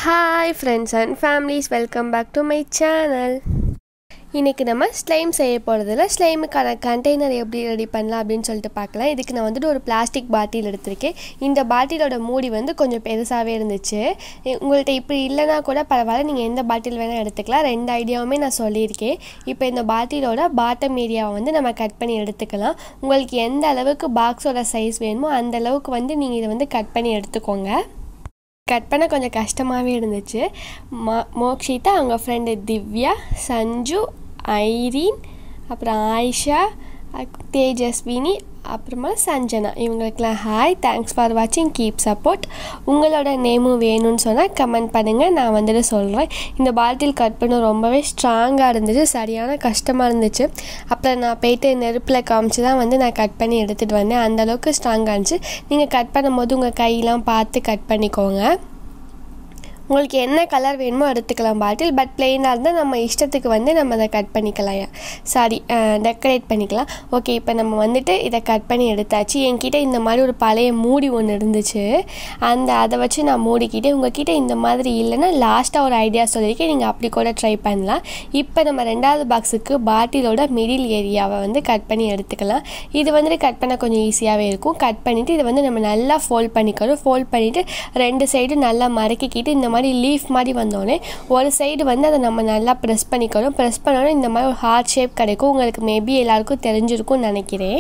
Hi friends and families, welcome back to my channel. இன்னைக்கு நம்ம slime செய்ய போறதுல ஸ்லைமுக்கான கண்டெய்னர் எப்படி ரெடி பண்ணலாம் அப்படினு சொல்லிட்டு பார்க்கலாம். இதுக்கு நான் வந்து ஒரு பிளாஸ்டிக் பாட்டில் எடுத்துர்க்கேன். இந்த பாட்டிலோட மூடி வந்து கொஞ்சம் பெருசாவே இருந்துச்சு. உங்கள்ட்ட இப்படி இல்லனா கூட பரவாயில்லை, நீங்க எந்த பாட்டில் வேணா எடுத்துக்கலாம். ரெண்டு ஐடியாவுமே நான் சொல்லியிருக்கேன். இப்போ இந்த பாட்டிலோட பாட்டம் ஏரியாவை வந்து நம்ம கட் பண்ணி எடுத்துக்கலாம். உங்களுக்கு எந்த அளவுக்கு பாக்ஸோட சைஸ் வேணுமோ அந்த அளவுக்கு வந்து நீங்க இத வந்து கட் பண்ணி எடுத்துக்கோங்க. கட் பண்ண கொஞ்சம் கஷ்டமாகவே இருந்துச்சு. மோக்ஷிதா, அவங்க ஃப்ரெண்டு திவ்யா, சஞ்சு, ஐரீன், அப்புறம் ஆயிஷா, தேஜஸ்வினி, அப்புறமா சஞ்சனா, இவங்களுக்கெல்லாம் ஹாய், தேங்க்ஸ் ஃபார் வாட்சிங், கீப் சப்போர்ட். உங்களோட நேமும் வேணும்னு சொன்னால் கமெண்ட் பண்ணுங்கள், நான் வந்துட்டு சொல்கிறேன். இந்த பாட்டில் கட் பண்ண ரொம்பவே ஸ்ட்ராங்காக இருந்துச்சு, சரியான கஷ்டமாக இருந்துச்சு. அப்புறம் நான் போயிட்டு நெருப்பில் காமிச்சு தான் வந்து நான் கட் பண்ணி எடுத்துகிட்டு வந்தேன். அந்தளவுக்கு ஸ்ட்ராங்காக இருந்துச்சு. நீங்கள் கட் பண்ணும்போது உங்கள் கையெல்லாம் பார்த்து கட் பண்ணிக்கோங்க. உங்களுக்கு என்ன கலர் வேணுமோ எடுத்துக்கலாம் பாட்டில். பட் பிளெயினாக இருந்தால் நம்ம இஷ்டத்துக்கு வந்து நம்ம அதை கட் பண்ணிக்கலாம், டெக்கரேட் பண்ணிக்கலாம். ஓகே, இப்போ நம்ம வந்துட்டு இதை கட் பண்ணி எடுத்தாச்சு. என்கிட்ட இந்த மாதிரி ஒரு பழைய மூடி ஒன்று இருந்துச்சு, அதை வச்சு நான் மூடிக்கிட்டே. உங்கள்கிட்ட இந்த மாதிரி இல்லைன்னா லாஸ்ட்டாக ஒரு ஐடியா சொல்லியிருக்கேன், நீங்கள் அப்படி கூட ட்ரை பண்ணலாம். இப்போ நம்ம ரெண்டாவது பாக்ஸுக்கு பாட்டிலோட மிடில் ஏரியாவை வந்து கட் பண்ணி எடுத்துக்கலாம். இது வந்துட்டு கட் பண்ண கொஞ்சம் ஈஸியாகவே இருக்கும். கட் பண்ணிவிட்டு இதை வந்து நம்ம நல்லா ஃபோல்ட் பண்ணிக்கணும். ஃபோல்ட் பண்ணிவிட்டு ரெண்டு சைடு நல்லா மடக்கிக்கிட்டு இந்த மாதிரி லீஃப் மாதிரி வந்தோடனே ஒரு சைடு வந்து அதை நம்ம நல்லா ப்ரெஸ் பண்ணிக்கணும். ப்ரெஸ் பண்ணோன்னே இந்த மாதிரி ஒரு ஹார்ட் ஷேப் கிடைக்கும். உங்களுக்கு மேபி எல்லாருக்கும் தெரிஞ்சிருக்கும்னு நினைக்கிறேன்.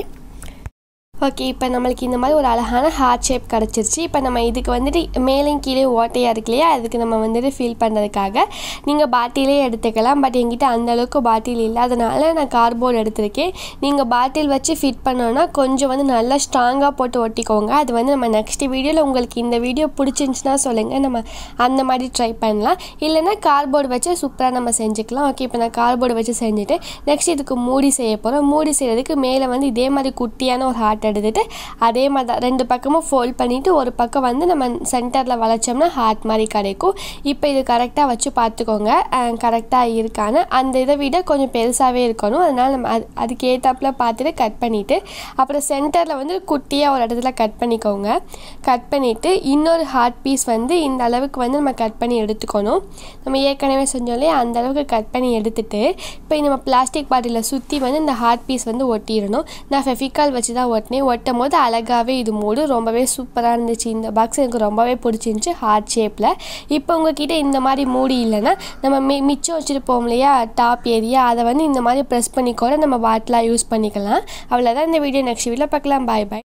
ஓகே, இப்போ நம்மளுக்கு இந்த மாதிரி ஒரு அழகான ஹார்ட் ஷேப் கிடச்சிருச்சு. இப்போ நம்ம இதுக்கு வந்துட்டு மேலேயும் கீழே ஓட்டையாக இருக்கு இல்லையா, அதுக்கு நம்ம வந்துட்டு ஃபில் பண்ணுறதுக்காக நீங்கள் பாட்டிலே எடுத்துக்கலாம். பட் என்கிட்ட அந்தளவுக்கு பாட்டில் இல்லாதனால நான் கார்ட்போர்டு எடுத்திருக்கேன். நீங்கள் பாட்டில் வச்சு ஃபிட் பண்ணோன்னா கொஞ்சம் வந்து நல்லா ஸ்ட்ராங்காக போட்டு ஒட்டிக்கோங்க. அது வந்து நம்ம நெக்ஸ்ட் வீடியோவில், உங்களுக்கு இந்த வீடியோ பிடிச்சிருந்துச்சுன்னா சொல்லுங்கள், நம்ம அந்த மாதிரி ட்ரை பண்ணலாம். இல்லைனா கார்ட்போர்டு வச்சு சூப்பராக நம்ம செஞ்சுக்கலாம். ஓகே, இப்போ நான் கார்ட்போர்டு வச்சு செஞ்சுட்டு நெக்ஸ்ட் இதுக்கு மூடி செய்ய போகிறோம். மூடி செய்கிறதுக்கு மேலே வந்து இதே மாதிரி குட்டியான ஒரு ஹார்ட் எடுத்துட்டு அதே மாதிரி தான் ரெண்டு பக்கமும் ஃபோல்ட் பண்ணிவிட்டு ஒரு பக்கம் வந்து நம்ம சென்டரில் வளைச்சோம்னா ஹார்ட் மாதிரி கிடைக்கும். இப்போ இது கரெக்டாக வச்சு பார்த்துக்கோங்க, கரெக்டாக இருக்கான்னு. அந்த இதை விட கொஞ்சம் பெருசாகவே இருக்கணும். அதனால் நம்ம அதுக்கு ஏற்றாப்புல பார்த்துட்டு கட் பண்ணிவிட்டு அப்புறம் சென்டரில் வந்து குட்டியாக ஒரு இடத்துல கட் பண்ணிக்கோங்க. கட் பண்ணிவிட்டு இன்னொரு ஹார்ட் பீஸ் வந்து இந்த அளவுக்கு வந்து நம்ம கட் பண்ணி எடுத்துக்கணும். நம்ம ஏற்கனவே செஞ்சோம்லே அந்த அளவுக்கு கட் பண்ணி எடுத்துட்டு இப்போ நம்ம பிளாஸ்டிக் பாட்டிலில் சுற்றி வந்து இந்த ஹார்ட் பீஸ் வந்து ஒட்டிடணும். நான் ஃபெவிகால் வச்சு தான் ஒட்டினேன். ஒட்டும் போது அழகாகவே இது மூடும். ரொம்பவே சூப்பராக இருந்துச்சு. இந்த பாக்ஸ் எனக்கு ரொம்பவே பிடிச்சிருந்துச்சி, ஹார்ட் ஷேப்பில். இப்போ உங்ககிட்ட இந்த மாதிரி மூடி இல்லைன்னா நம்ம மிச்சம் வச்சுருப்போம் இல்லையா டாப் ஏரியா, அதை வந்து இந்த மாதிரி ப்ரெஸ் பண்ணி கூட நம்ம பாட்டிலாக யூஸ் பண்ணிக்கலாம். அவ்வளோதான். இந்த வீடியோ நெக்ஸ்ட் வீடியோவில் பார்க்கலாம். பாய் பாய்.